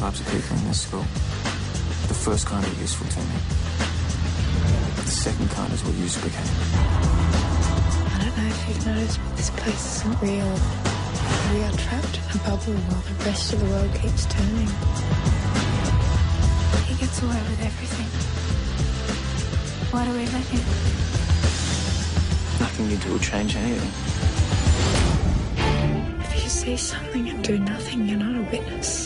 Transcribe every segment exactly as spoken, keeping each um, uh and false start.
types of people in this school. The first kind are useful to me. The second kind is what you became. I don't know if you've noticed, but this place isn't real. We are trapped in a bubble while the rest of the world keeps turning. He gets away with everything. Why do we let him? Nothing you do will change anything. If you see something and do nothing, you're not a witness.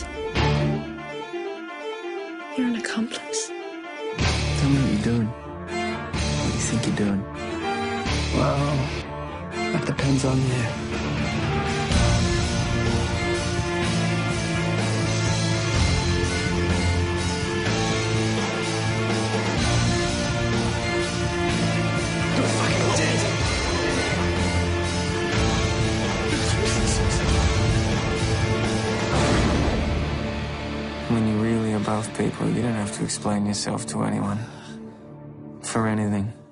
You're an accomplice. Tell me what you're doing. What you think you're doing. Well, that depends on you. When you're really above people, you don't have to explain yourself to anyone. For anything.